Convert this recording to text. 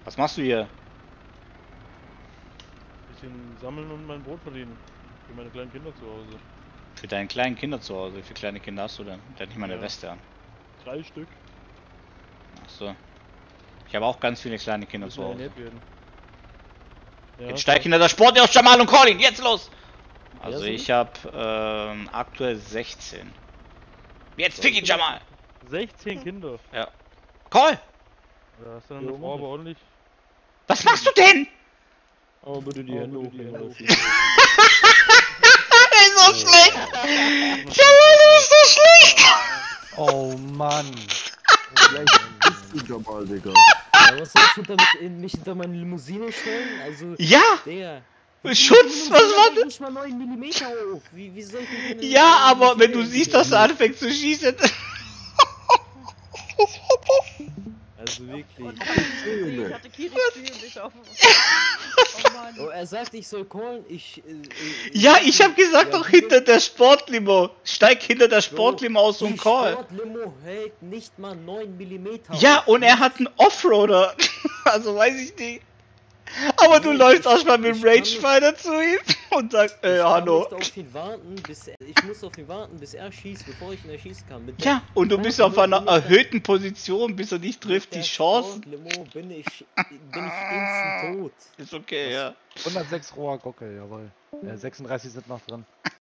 Was machst du hier? Bisschen sammeln und mein Brot verdienen. Für meine kleinen Kinder zu Hause. Für deine kleinen Kinder zu Hause. Wie viele kleine Kinder hast du denn? Der hat nicht mal eine Ja. Weste an. 3 Stück. Ach so. Ich habe auch ganz viele kleine Kinder Müssen zu Hause. ernährt werden. Ja, Jetzt steig hinter der Sport aus Jamal und Colin. Jetzt los! Also Ja, so ich habe aktuell 16. Jetzt pick ihn, Jamal! 16 Kinder. Ja. Call! Da hast du dann Jo, eine Frau mach ich. aber ordentlich. Was machst du denn? Aber bitte die Hände hoch. Der ist so schlecht! Jamal ist so schlecht! Oh Mann. Vielleicht bist du Jamal, Digga. Ja, was soll ich mich hinter meine Limousine stellen? Also, Ja! der. Schutz, was war das? Nicht mal 9 mm hoch. Wie soll ich mich denn Ja, aber wenn du siehst, dass er anfängt zu schießen. Also wirklich. Junge. Ich hatte Kiri nicht auf. Oh Mann. Oh, er sagt, ich soll callen. Ja, ich hab gesagt, Ja, doch wie hinter der Sportlimo. Steig hinter der Sportlimo aus und call. Sportlimo hält nicht mal 9 mm. Ja, und er hat einen Offroader. Also weiß ich nicht. Aber du läufst auch mal mit dem Rangefinder zu ihm und sagst, hallo. Ich muss auf ihn warten, bis er schießt, bevor ich ihn erschießen kann. Mit Ja, und du bist auf einer erhöhten Position, bis er dich trifft. Die Chance Sportlimo bin ich instant tot. ist okay, ja. 106 roher Gockel, jawohl. 36 sind noch drin.